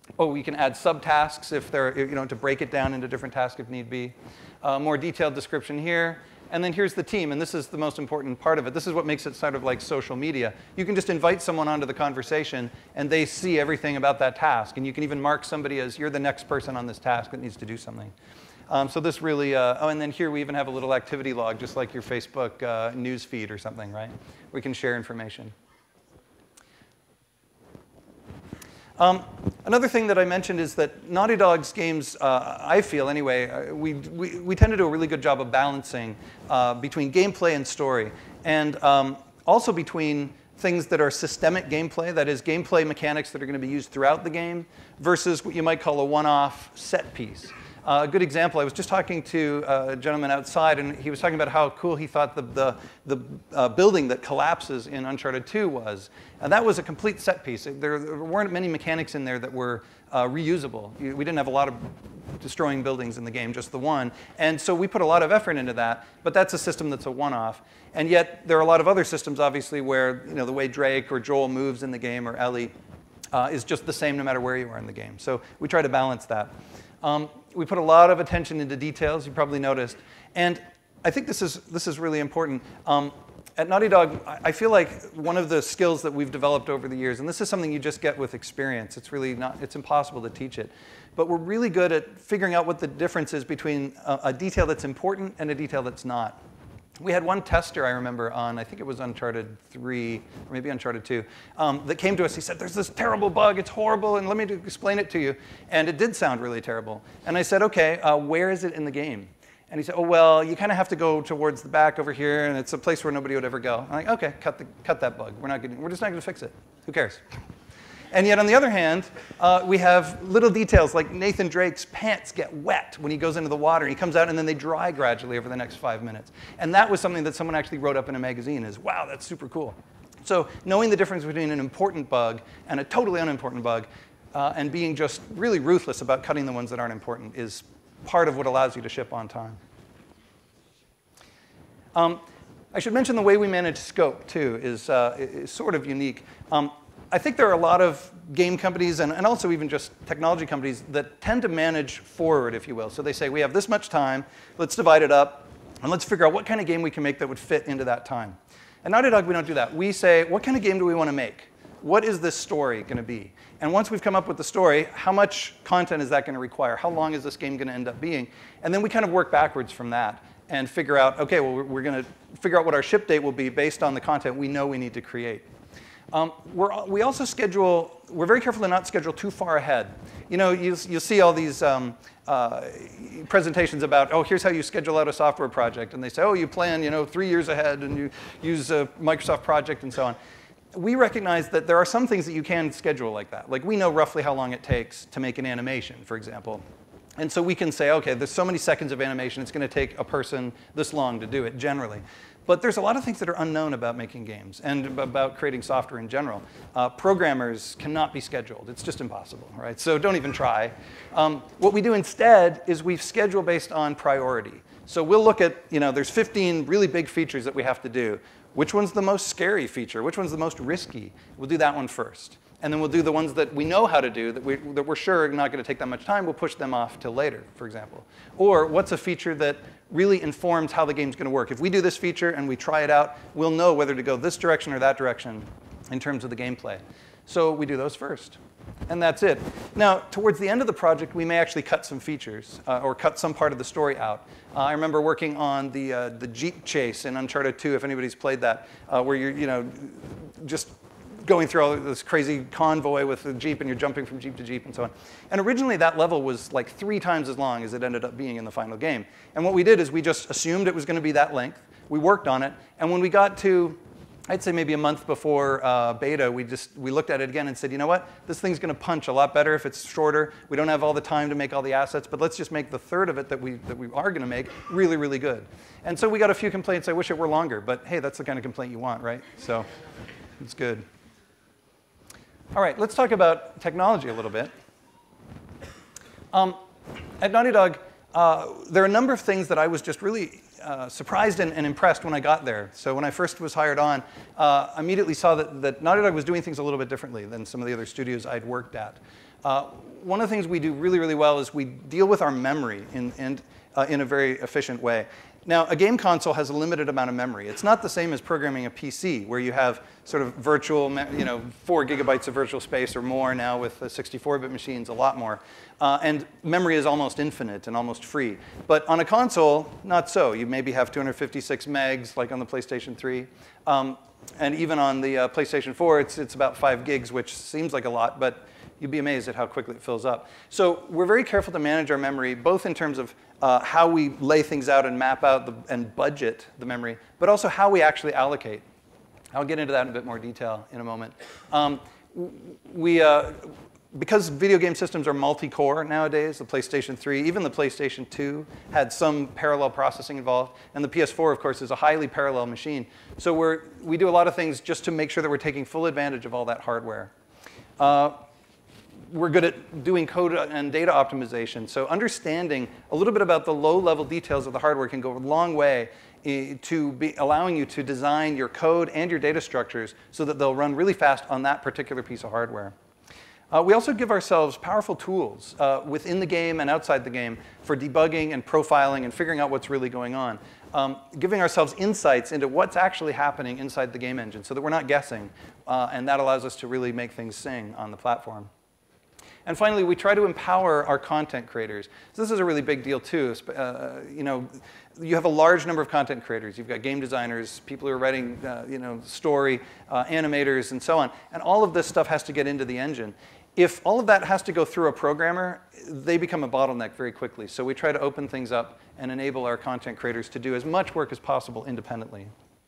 Oh, we can add subtasks if they're, to break it down into different tasks if need be. More detailed description here. And then here's the team, and this is the most important part of it. This is what makes it sort of like social media. You can just invite someone onto the conversation, and they see everything about that task. And you can even mark somebody as you're the next person on this task that needs to do something. So this really, and then here we even have a little activity log, just like your Facebook news feed or something, right? We can share information. Another thing that I mentioned is that Naughty Dog's games, I feel anyway, we tend to do a really good job of balancing between gameplay and story, and also between things that are systemic gameplay, that is gameplay mechanics that are going to be used throughout the game, versus what you might call a one-off set piece. A good example, I was just talking to a gentleman outside, and he was talking about how cool he thought the building that collapses in Uncharted 2 was. And that was a complete set piece. There weren't many mechanics in there that were reusable. We didn't have a lot of destroying buildings in the game, just the one. And so we put a lot of effort into that, but that's a system that's a one-off. And yet there are a lot of other systems, obviously, where the way Drake or Joel moves in the game, or Ellie, is just the same no matter where you are in the game. So we try to balance that. We put a lot of attention into details, you probably noticed. And I think this is really important. At Naughty Dog, I feel like one of the skills that we've developed over the years, and this is something you just get with experience, it's really not, it's impossible to teach it, but we're really good at figuring out what the difference is between a detail that's important and a detail that's not. We had one tester, I remember, on, I think it was Uncharted 3, or maybe Uncharted 2, that came to us. He said, there's this terrible bug, it's horrible, and let me explain it to you. And it did sound really terrible. And I said, OK, where is it in the game? And he said, oh, well, you kind of have to go towards the back over here, and it's a place where nobody would ever go. I'm like, OK, cut that bug. We're just not going to fix it. Who cares? And yet, on the other hand, we have little details like Nathan Drake's pants get wet when he goes into the water. He comes out, and then they dry gradually over the next 5 minutes. And that was something that someone actually wrote up in a magazine is, wow, that's super cool. So knowing the difference between an important bug and a totally unimportant bug, and being just really ruthless about cutting the ones that aren't important is part of what allows you to ship on time. I should mention the way we manage scope, too, is sort of unique. I think there are a lot of game companies and also even just technology companies that tend to manage forward, if you will. So they say, we have this much time, let's divide it up, and let's figure out what kind of game we can make that would fit into that time. At Naughty Dog, we don't do that. We say, what kind of game do we want to make? What is this story going to be? And once we've come up with the story, how much content is that going to require? How long is this game going to end up being? And then we kind of work backwards from that and figure out, OK, well, we're going to figure out what our ship date will be based on the content we know we need to create. We also schedule, we're very careful to not schedule too far ahead. You'll see all these presentations about, oh, here's how you schedule out a software project. And they say, oh, you plan 3 years ahead, and you use a Microsoft project, and so on. We recognize that there are some things that you can schedule like that. Like, we know roughly how long it takes to make an animation, for example. And so we can say, OK, there's so many seconds of animation, it's going to take a person this long to do it, generally. But there's a lot of things that are unknown about making games and about creating software in general. Programmers cannot be scheduled. It's just impossible, right? So don't even try. What we do instead is we schedule based on priority. So we'll look at, there's 15 really big features that we have to do. Which one's the most scary feature? Which one's the most risky? We'll do that one first. And then we'll do the ones that we know how to do, that we're sure are not going to take that much time. We'll push them off till later, for example. Or what's a feature that really informs how the game's going to work? If we do this feature and we try it out, we'll know whether to go this direction or that direction in terms of the gameplay. So we do those first. And that's it. Now, towards the end of the project, we may actually cut some features or cut some part of the story out. I remember working on the Jeep chase in Uncharted 2, if anybody's played that, where you're just going through all this crazy convoy with the Jeep, and you're jumping from Jeep to Jeep and so on. And originally, that level was like 3 times as long as it ended up being in the final game. And what we did is we just assumed it was going to be that length. We worked on it. And when we got to, I'd say maybe a month before beta, we looked at it again and said, you know what? This thing's going to punch a lot better if it's shorter. We don't have all the time to make all the assets, but let's just make the third of it that we are going to make really, really good. And so we got a few complaints. I wish it were longer, but hey, that's the kind of complaint you want, right? So it's good. All right, let's talk about technology a little bit. At Naughty Dog, there are a number of things that I was just really surprised and impressed when I got there. So when I first was hired on, I immediately saw that Naughty Dog was doing things a little bit differently than some of the other studios I'd worked at. one of the things we do really, really well is we deal with our memory in a very efficient way. Now, a game console has a limited amount of memory. It's not the same as programming a PC, where you have sort of virtual, 4 gigabytes of virtual space or more now with the 64-bit machines, a lot more. And memory is almost infinite and almost free. But on a console, not so. You maybe have 256 megs, like on the PlayStation 3. And even on the PlayStation 4, it's about 5 gigs, which seems like a lot, but you'd be amazed at how quickly it fills up. So we're very careful to manage our memory, both in terms of how we lay things out and map out and budget the memory, but also how we actually allocate. I'll get into that in a bit more detail in a moment. Because video game systems are multi-core nowadays, the PlayStation 3, even the PlayStation 2 had some parallel processing involved. And the PS4, of course, is a highly parallel machine. So we do a lot of things just to make sure that we're taking full advantage of all that hardware. We're good at doing code and data optimization. So understanding a little bit about the low-level details of the hardware can go a long way to be allowing you to design your code and your data structures so that they'll run really fast on that particular piece of hardware. We also give ourselves powerful tools within the game and outside the game for debugging and profiling and figuring out what's really going on. Giving ourselves insights into what's actually happening inside the game engine so that we're not guessing. And that allows us to really make things sing on the platform. And finally, we try to empower our content creators. So this is a really big deal, too. You have a large number of content creators. You've got game designers, people who are writing story, animators, and so on. And all of this stuff has to get into the engine. If all of that has to go through a programmer, they become a bottleneck very quickly. So we try to open things up and enable our content creators to do as much work as possible independently.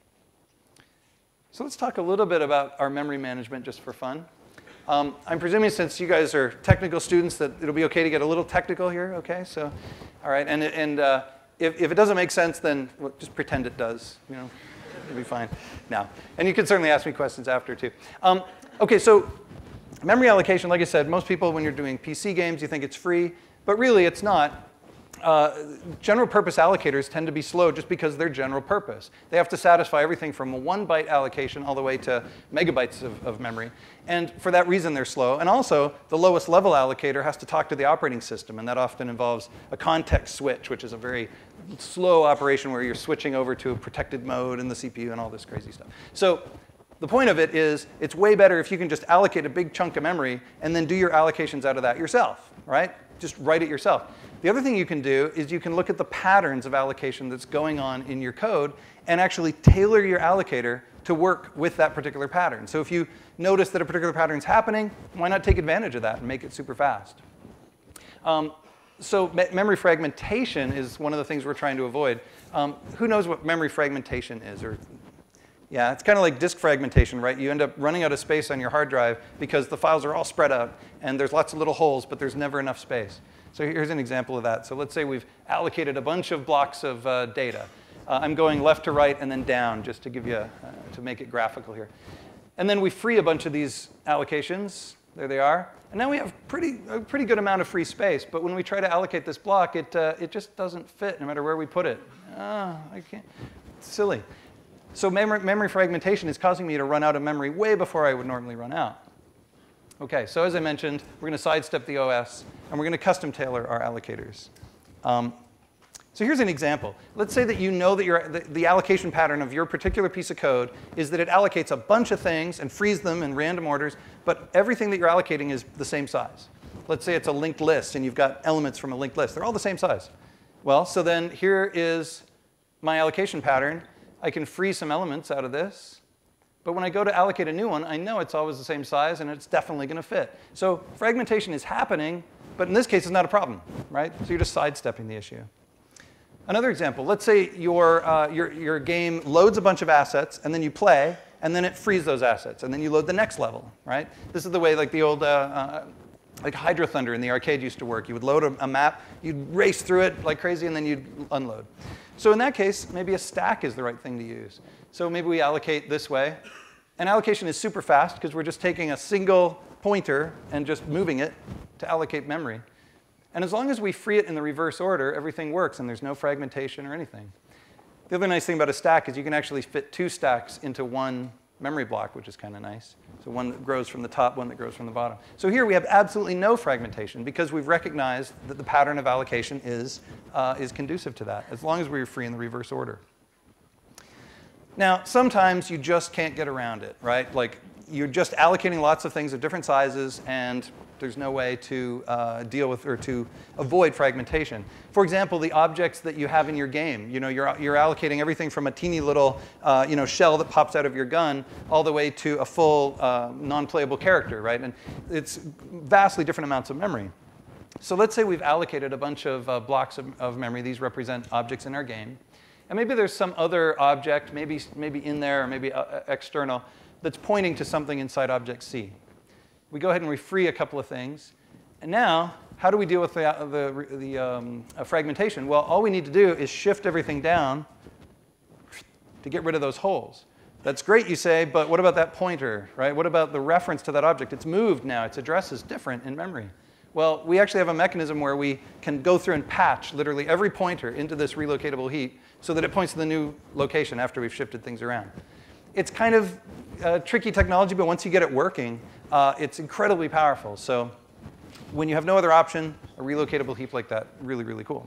So let's talk a little bit about our memory management just for fun. I'm presuming since you guys are technical students that it'll be OK to get a little technical here, OK? So, all right, and if it doesn't make sense, then just pretend it does. It'll be fine. Now, and you can certainly ask me questions after, too. OK, so memory allocation, like I said, most people, when you're doing PC games, you think it's free. But really, it's not. General purpose allocators tend to be slow just because they're general purpose. They have to satisfy everything from a 1-byte allocation all the way to megabytes of memory. And for that reason, they're slow. And also, the lowest level allocator has to talk to the operating system. And that often involves a context switch, which is a very slow operation where you're switching over to a protected mode in the CPU and all this crazy stuff. So the point of it is, it's way better if you can just allocate a big chunk of memory and then do your allocations out of that yourself, right? Just write it yourself. The other thing you can do is you can look at the patterns of allocation that's going on in your code and actually tailor your allocator to work with that particular pattern. So if you notice that a particular pattern is happening, why not take advantage of that and make it super fast? So memory fragmentation is one of the things we're trying to avoid. Who knows what memory fragmentation is? Yeah, it's kind of like disk fragmentation, right? You end up running out of space on your hard drive because the files are all spread out, and there's lots of little holes, but there's never enough space. So here's an example of that. So let's say we've allocated a bunch of blocks of data. I'm going left to right and then down, just to give you to make it graphical here. And then we free a bunch of these allocations. There they are. And now we have a pretty good amount of free space. But when we try to allocate this block, it just doesn't fit no matter where we put it. I can't. It's silly. So memory fragmentation is causing me to run out of memory way before I would normally run out. OK, so as I mentioned, we're going to sidestep the OS, and we're going to custom tailor our allocators. So here's an example. Let's say that you know that the allocation pattern of your particular piece of code is that it allocates a bunch of things and frees them in random orders, but everything that you're allocating is the same size. Let's say it's a linked list, and you've got elements from a linked list. They're all the same size. Well, so then here is my allocation pattern. I can free some elements out of this. But when I go to allocate a new one, I know it's always the same size, and it's definitely going to fit. So fragmentation is happening, but in this case, it's not a problem, right? So you're just sidestepping the issue. Another example, let's say your game loads a bunch of assets, and then you play, and then it frees those assets, and then you load the next level, right? This is the way like the old like Hydro Thunder in the arcade used to work. You would load a map, you'd race through it like crazy, and then you'd unload. So in that case, maybe a stack is the right thing to use. So maybe we allocate this way. And allocation is super fast, because we're just taking a single pointer and just moving it to allocate memory. And as long as we free it in the reverse order, everything works, and there's no fragmentation or anything. The other nice thing about a stack is you can actually fit 2 stacks into one memory block, which is kind of nice. So one that grows from the top, one that grows from the bottom. So here we have absolutely no fragmentation because we've recognized that the pattern of allocation is conducive to that, as long as we're free in the reverse order. Now, sometimes you just can't get around it, right? Like, you're just allocating lots of things of different sizes, and there's no way to deal with or to avoid fragmentation. For example, the objects that you have in your game. You know, you're allocating everything from a teeny little shell that pops out of your gun all the way to a full non-playable character, right? And it's vastly different amounts of memory. So let's say we've allocated a bunch of blocks of memory. These represent objects in our game. And maybe there's some other object, maybe in there or maybe external, that's pointing to something inside object C. We go ahead and we free a couple of things. And now, how do we deal with the fragmentation? Well, all we need to do is shift everything down to get rid of those holes. That's great, you say, but what about that pointer, right? What about the reference to that object? It's moved now. Its address is different in memory. Well, we actually have a mechanism where we can go through and patch literally every pointer into this relocatable heap so that it points to the new location after we've shifted things around. It's kind of tricky technology, but once you get it working, it's incredibly powerful. So when you have no other option, a relocatable heap like that, really, really cool.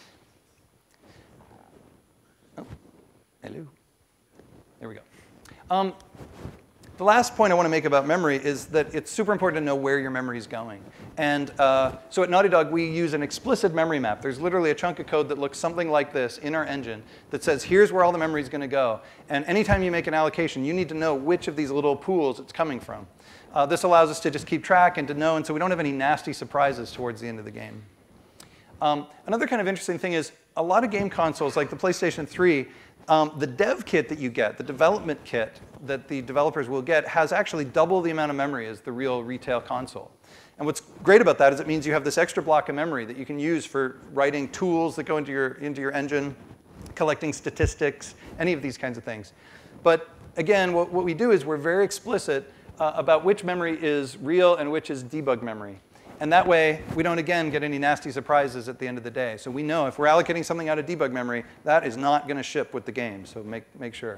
Oh, hello. There we go. The last point I want to make about memory is that it's super important to know where your memory is going. And so at Naughty Dog, we use an explicit memory map. There's literally a chunk of code that looks something like this in our engine that says, here's where all the memory is going to go. And anytime you make an allocation, you need to know which of these little pools it's coming from. This allows us to just keep track and to know, and so we don't have any nasty surprises towards the end of the game. Another kind of interesting thing is a lot of game consoles, like the PlayStation 3, the dev kit that you get, the development kit that the developers will get, has actually double the amount of memory as the real retail console. And what's great about that is it means you have this extra block of memory that you can use for writing tools that go into your engine, collecting statistics, any of these kinds of things. But again, what we do is we're very explicit about which memory is real and which is debug memory. And that way, we don't, again, get any nasty surprises at the end of the day. So we know if we're allocating something out of debug memory, that is not going to ship with the game. So make sure.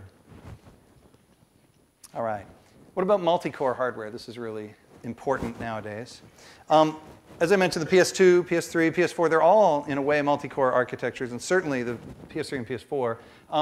All right. What about multi-core hardware? This is really important nowadays. As I mentioned, the PS2, PS3, PS4, they're all, in a way, multi-core architectures, and certainly the PS3 and PS4.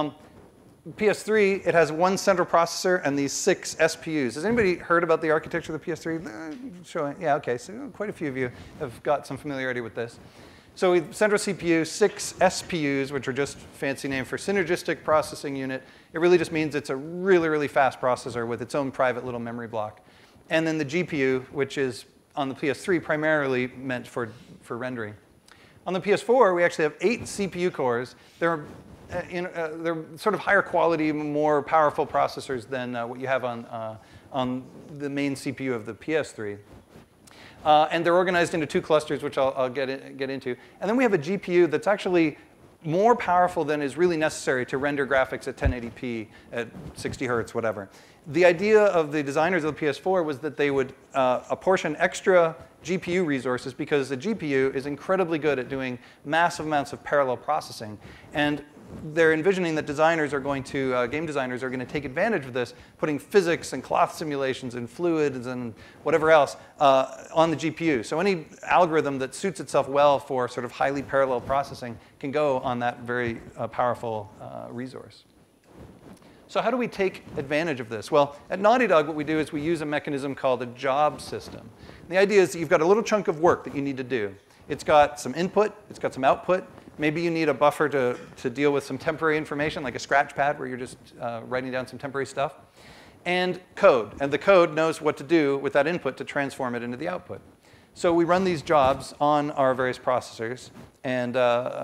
PS3, it has one central processor and these 6 SPUs. Has anybody heard about the architecture of the PS3? Yeah, OK. So quite a few of you have got some familiarity with this. So central CPU, 6 SPUs, which are just fancy name for synergistic processing unit. It really just means it's a really, really fast processor with its own private little memory block. And then the GPU, which is on the PS3 primarily meant for rendering. On the PS4, we actually have 8 CPU cores. They're sort of higher quality, more powerful processors than what you have on the main CPU of the PS3. And they're organized into 2 clusters, which I'll get into. And then we have a GPU that's actually more powerful than is really necessary to render graphics at 1080p at 60 hertz, whatever. The idea of the designers of the PS4 was that they would apportion extra GPU resources because the GPU is incredibly good at doing massive amounts of parallel processing. And they're envisioning that designers are going to, game designers are going to take advantage of this, putting physics and cloth simulations and fluids and whatever else on the GPU. So any algorithm that suits itself well for sort of highly parallel processing can go on that very powerful resource. So how do we take advantage of this? Well, at Naughty Dog, what we do is we use a mechanism called a job system. And the idea is that you've got a little chunk of work that you need to do. It's got some input. It's got some output. Maybe you need a buffer to deal with some temporary information, like a scratch pad where you're just writing down some temporary stuff. And code. And the code knows what to do with that input to transform it into the output. So we run these jobs on our various processors and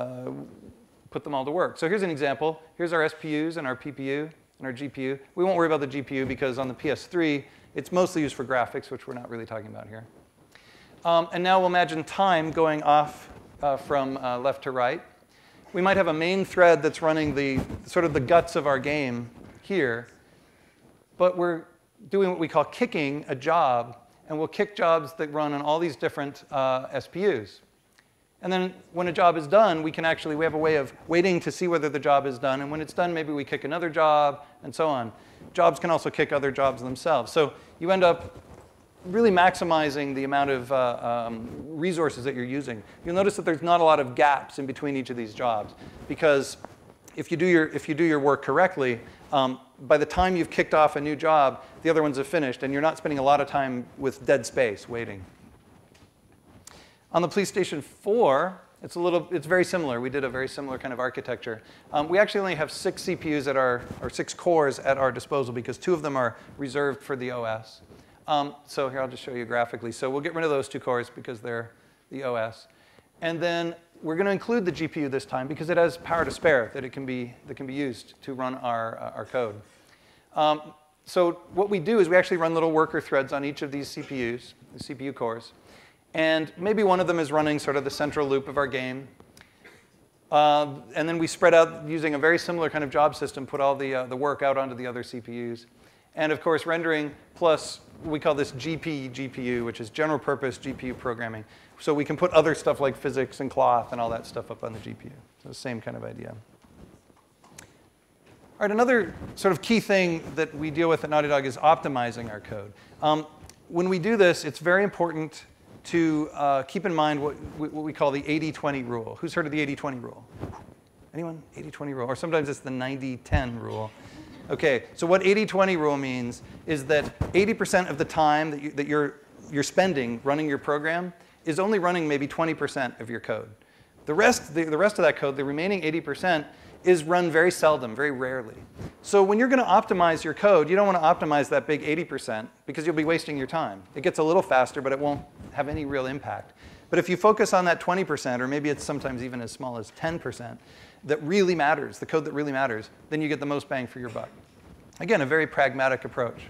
put them all to work. So here's an example. Here's our SPUs and our PPU and our GPU. We won't worry about the GPU because on the PS3, it's mostly used for graphics, which we're not really talking about here. And now we'll imagine time going off from left to right. We might have a main thread that's running the sort of the guts of our game here. But we're doing what we call kicking a job. And we'll kick jobs that run on all these different SPUs. And then when a job is done, we have a way of waiting to see whether the job is done. And when it's done, maybe we kick another job, and so on. Jobs can also kick other jobs themselves. So you end up really maximizing the amount of resources that you're using. You'll notice that there's not a lot of gaps in between each of these jobs, because if you do your work correctly, by the time you've kicked off a new job, the other ones have finished, and you're not spending a lot of time with dead space waiting. On the PlayStation 4, it's very similar. We did a very similar kind of architecture. We actually only have 6 CPUs or 6 cores at our disposal, because 2 of them are reserved for the OS. So here, I'll just show you graphically. So we'll get rid of those 2 cores because they're the OS. And then we're going to include the GPU this time because it has power to spare that can be used to run our code. So what we do is we actually run little worker threads on each of these CPUs, the CPU cores. And maybe one of them is running sort of the central loop of our game. And then we spread out using a very similar kind of job system, put all the work out onto the other CPUs. And of course, rendering plus, we call this GPU, which is general purpose GPU programming. So we can put other stuff like physics and cloth and all that stuff up on the GPU. So the same kind of idea. All right, another sort of key thing that we deal with at Naughty Dog is optimizing our code. When we do this, it's very important to keep in mind what we call the 80-20 rule. Who's heard of the 80-20 rule? Anyone? 80-20 rule. Or sometimes it's the 90-10 rule. OK, so what 80-20 rule means is that 80% of the time that you're spending running your program is only running maybe 20% of your code. The rest of that code, the remaining 80%, is run very seldom, very rarely. So when you're going to optimize your code, you don't want to optimize that big 80% because you'll be wasting your time. It gets a little faster, but it won't have any real impact. But if you focus on that 20%, or maybe it's sometimes even as small as 10%, that really matters, the code that really matters, then you get the most bang for your buck. Again, a very pragmatic approach.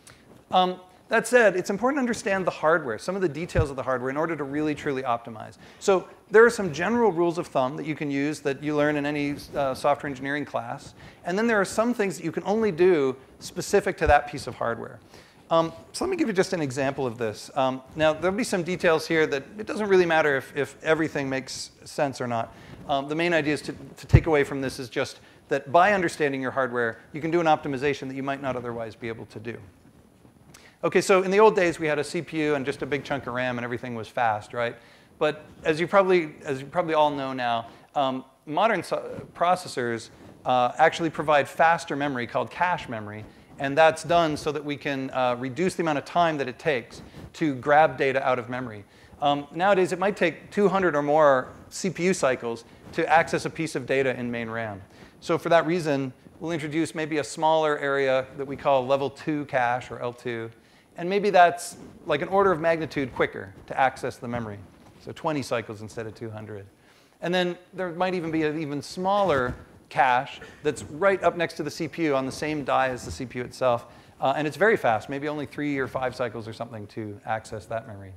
That said, it's important to understand the hardware, some of the details of the hardware, in order to really, truly optimize. So there are some general rules of thumb that you can use that you learn in any software engineering class. And then there are some things that you can only do specific to that piece of hardware. So let me give you just an example of this. Now, there'll be some details here that it doesn't really matter if everything makes sense or not. The main idea is to take away from this is just that by understanding your hardware, you can do an optimization that you might not otherwise be able to do. OK, so in the old days, we had a CPU and just a big chunk of RAM, and everything was fast, right? But as you probably all know now, modern processors actually provide faster memory called cache memory. And that's done so that we can reduce the amount of time that it takes to grab data out of memory. Nowadays, it might take 200 or more CPU cycles to access a piece of data in main RAM. So for that reason, we'll introduce maybe a smaller area that we call level 2 cache, or L2. And maybe that's like an order of magnitude quicker to access the memory. So 20 cycles instead of 200. And then there might even be an even smaller cache that's right up next to the CPU on the same die as the CPU itself. And it's very fast, maybe only 3 or 5 cycles or something to access that memory.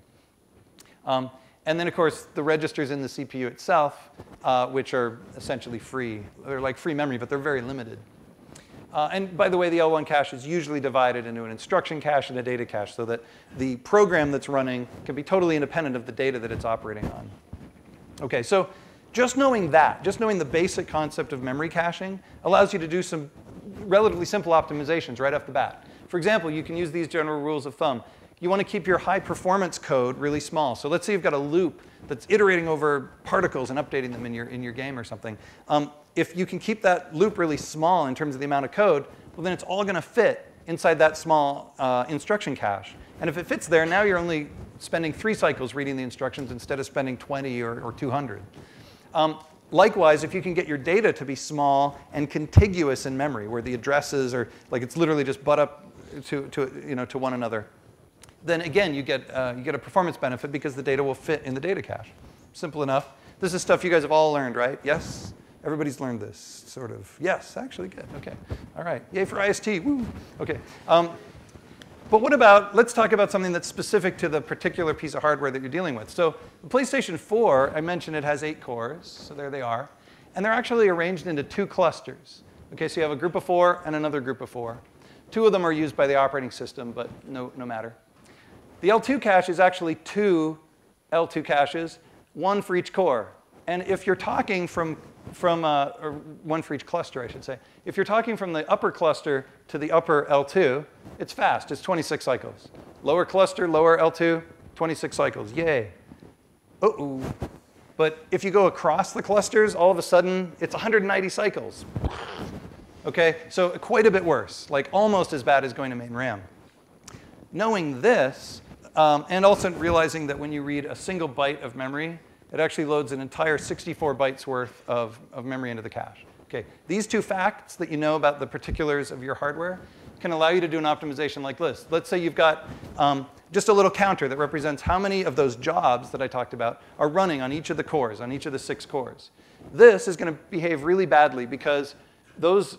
And then, of course, the registers in the CPU itself, which are essentially free. They're like free memory, but they're very limited. And by the way, the L1 cache is usually divided into an instruction cache and a data cache so that the program that's running can be totally independent of the data that it's operating on. OK, so just knowing that, just knowing the basic concept of memory caching allows you to do some relatively simple optimizations right off the bat. For example, you can use these general rules of thumb. You want to keep your high performance code really small. So let's say you've got a loop that's iterating over particles and updating them in your game or something. If you can keep that loop really small in terms of the amount of code, well, then it's all going to fit inside that small instruction cache. And if it fits there, now you're only spending 3 cycles reading the instructions instead of spending 20 or 200. Likewise, if you can get your data to be small and contiguous in memory, where the addresses are like it's literally just butt up to one another, then again you get a performance benefit because the data will fit in the data cache. Simple enough. This is stuff you guys have all learned, right? Yes? Everybody's learned this, sort of. Yes, actually, good. OK. All right. Yay for IST. Woo. OK. But what about, let's talk about something that's specific to the particular piece of hardware that you're dealing with. So the PlayStation 4, I mentioned it has 8 cores. So there they are. And they're actually arranged into 2 clusters. OK, so you have a group of 4 and another group of 4. 2 of them are used by the operating system, but no matter. The L2 cache is actually 2 L2 caches one for each core. And if you're talking or one for each cluster, I should say. If you're talking from the upper cluster to the upper L2, it's fast. It's 26 cycles. Lower cluster, lower L2, 26 cycles. Yay. Uh-oh. But if you go across the clusters, all of a sudden, it's 190 cycles. OK, so quite a bit worse, like almost as bad as going to main RAM. Knowing this, and also realizing that when you read a single byte of memory, it actually loads an entire 64 bytes worth of memory into the cache. Okay, these two facts that you know about the particulars of your hardware can allow you to do an optimization like this. Let's say you've got just a little counter that represents how many of those jobs that I talked about are running on each of the cores, on each of the 6 cores. This is going to behave really badly because those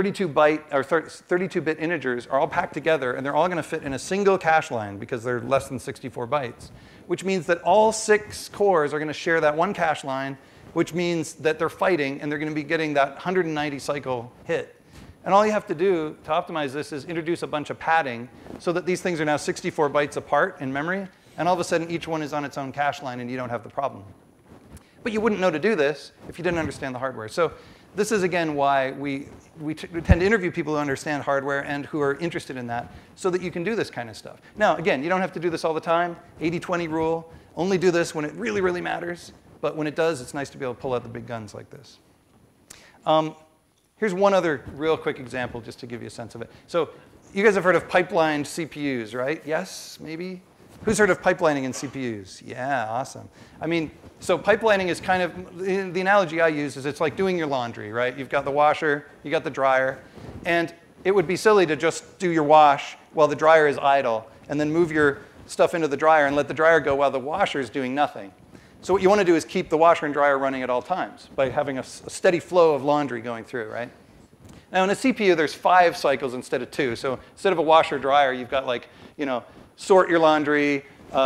32-bit integers are all packed together, and they're all going to fit in a single cache line because they're less than 64 bytes, which means that all 6 cores are going to share that one cache line, which means that they're fighting, and they're going to be getting that 190 cycle hit. And all you have to do to optimize this is introduce a bunch of padding so that these things are now 64 bytes apart in memory, and all of a sudden each one is on its own cache line, and you don't have the problem. But you wouldn't know to do this if you didn't understand the hardware. So this is, again, why we tend to interview people who understand hardware and who are interested in that so that you can do this kind of stuff. Now, again, you don't have to do this all the time. 80-20 rule. Only do this when it really, really matters. But when it does, it's nice to be able to pull out the big guns like this. Here's one other real quick example just to give you a sense of it. So you guys have heard of pipelined CPUs, right? Yes, maybe? Who's heard of pipelining in CPUs? Yeah, awesome. I mean, so pipelining is kind of, the analogy I use is it's like doing your laundry, right? You've got the washer, you got the dryer, and it would be silly to just do your wash while the dryer is idle, and then move your stuff into the dryer and let the dryer go while the washer is doing nothing. So what you want to do is keep the washer and dryer running at all times by having a steady flow of laundry going through, right? Now in a CPU, there's 5 cycles instead of 2. So instead of a washer dryer, you've got like, sort your laundry,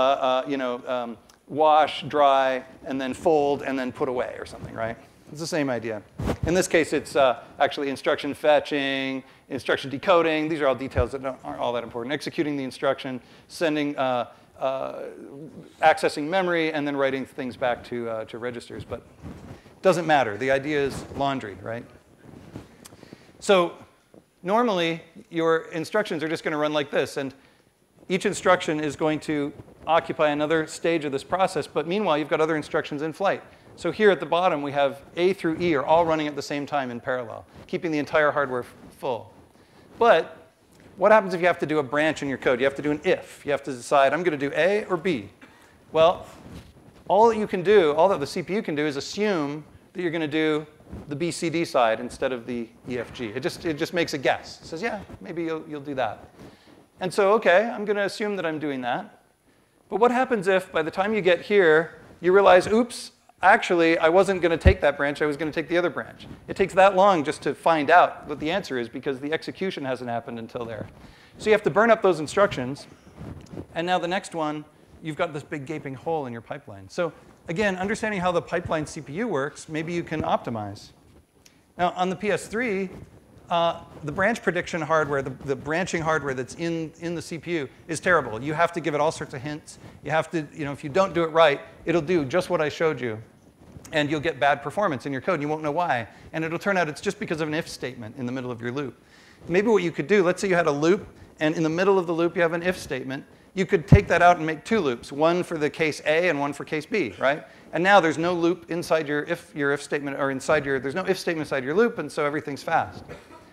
wash, dry, and then fold, and then put away or something, right? It's the same idea. In this case, it's actually instruction fetching, instruction decoding. These are all details that aren't all that important. Executing the instruction, sending, accessing memory, and then writing things back to registers. But it doesn't matter. The idea is laundry, right? So normally, your instructions are just going to run like this. And each instruction is going to occupy another stage of this process. But meanwhile, you've got other instructions in flight. So here at the bottom, we have A through E are all running at the same time in parallel, keeping the entire hardware full. But what happens if you have to do a branch in your code? You have to do an if. You have to decide, I'm going to do A or B. Well, all that you can do, all that the CPU can do is assume that you're going to do the BCD side instead of the EFG. It just makes a guess. It says, yeah, maybe you'll do that. And so, OK, I'm going to assume that I'm doing that. But what happens if, by the time you get here, you realize, oops, actually, I wasn't going to take that branch. I was going to take the other branch. It takes that long just to find out what the answer is because the execution hasn't happened until there. So you have to burn up those instructions. And now the next one, you've got this big gaping hole in your pipeline. So again, understanding how the pipeline CPU works, maybe you can optimize. Now, on the PS3, the branch prediction hardware, the branching hardware that's in the CPU is terrible. You have to give it all sorts of hints. You have to, if you don't do it right, it'll do just what I showed you. And you'll get bad performance in your code, and you won't know why. And it'll turn out it's just because of an if statement in the middle of your loop. Maybe what you could do, let's say you had a loop, and in the middle of the loop you have an if statement. You could take that out and make 2 loops, one for the case A and one for case B, right? And now there's no loop inside your if statement, or there's no if statement inside your loop, and so everything's fast.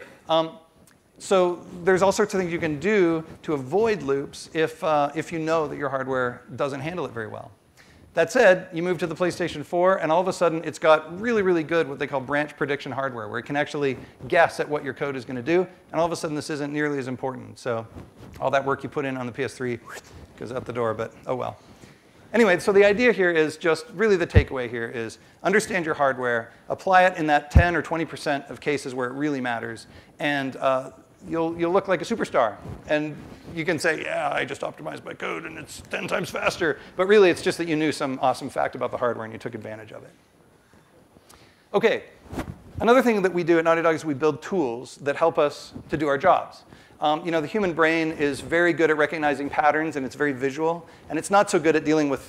So there's all sorts of things you can do to avoid loops if you know that your hardware doesn't handle it very well. That said, you move to the PlayStation 4, and all of a sudden, it's got really, really good what they call branch prediction hardware, where it can actually guess at what your code is going to do. And all of a sudden, this isn't nearly as important. So all that work you put in on the PS3 goes out the door, but oh well. Anyway, so the idea here is just really the takeaway here is understand your hardware, apply it in that 10 or 20% of cases where it really matters, and you'll look like a superstar. And you can say, yeah, I just optimized my code and it's 10 times faster. But really, it's just that you knew some awesome fact about the hardware and you took advantage of it. OK, another thing that we do at Naughty Dog is we build tools that help us to do our jobs. The human brain is very good at recognizing patterns, and it's very visual. And it's not so good at dealing with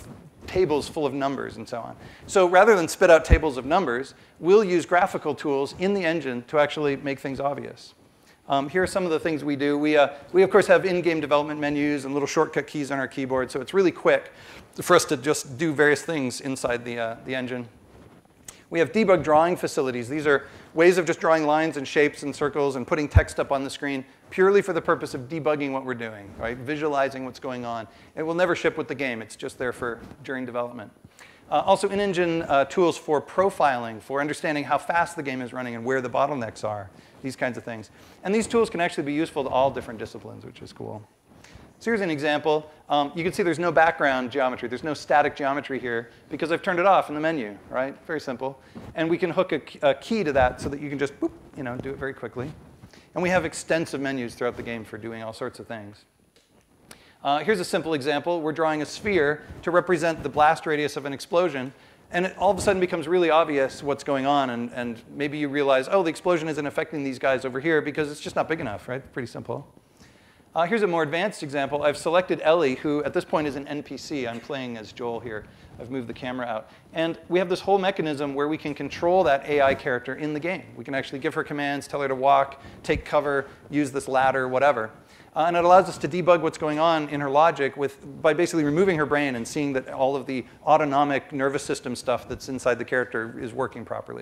tables full of numbers and so on. So rather than spit out tables of numbers, we'll use graphical tools in the engine to actually make things obvious. Here are some of the things we do. We of course, have in-game development menus and little shortcut keys on our keyboard, so it's really quick for us to just do various things inside the engine. We have debug drawing facilities. These are ways of just drawing lines and shapes and circles and putting text up on the screen purely for the purpose of debugging what we're doing, right? Visualizing what's going on. It will never ship with the game. It's just there for during development. Also, in-engine tools for profiling, for understanding how fast the game is running and where the bottlenecks are, these kinds of things. And these tools can actually be useful to all different disciplines, which is cool. So here's an example. You can see there's no background geometry. There's no static geometry here because I've turned it off in the menu, right? Very simple. And we can hook a key to that so that you can just boop, do it very quickly. And we have extensive menus throughout the game for doing all sorts of things. Here's a simple example. We're drawing a sphere to represent the blast radius of an explosion. And it all of a sudden becomes really obvious what's going on. And maybe you realize, oh, the explosion isn't affecting these guys over here because it's just not big enough, right? Pretty simple. Here's a more advanced example. I've selected Ellie, who at this point is an NPC. I'm playing as Joel here. I've moved the camera out. And we have this whole mechanism where we can control that AI character in the game. We can actually give her commands, tell her to walk, take cover, use this ladder, whatever. And it allows us to debug what's going on in her logic by basically removing her brain and seeing that all of the autonomic nervous system stuff that's inside the character is working properly.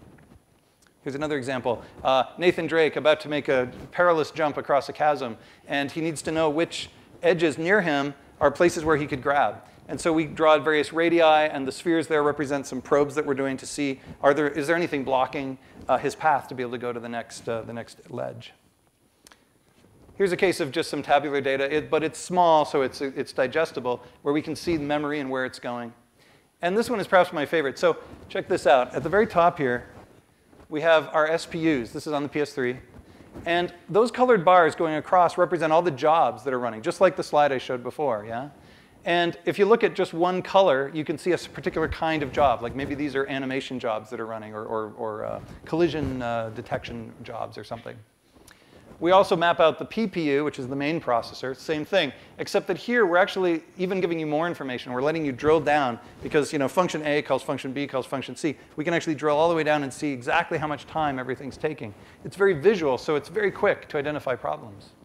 Here's another example. Nathan Drake about to make a perilous jump across a chasm, and he needs to know which edges near him are places where he could grab. And so we draw various radii, and the spheres there represent some probes that we're doing to see, is there anything blocking his path to be able to go to the next ledge. Here's a case of just some tabular data, but it's small, so it's digestible, where we can see the memory and where it's going. And this one is perhaps my favorite. So check this out. At the very top here, we have our SPUs. This is on the PS3. And those colored bars going across represent all the jobs that are running, just like the slide I showed before, yeah? And if you look at just one color, you can see a particular kind of job. Like maybe these are animation jobs that are running or collision detection jobs or something. We also map out the PPU, which is the main processor. Same thing, except that here we're actually even giving you more information. We're letting you drill down because function A calls function B calls function C. We can actually drill all the way down and see exactly how much time everything's taking. It's very visual, so it's very quick to identify problems.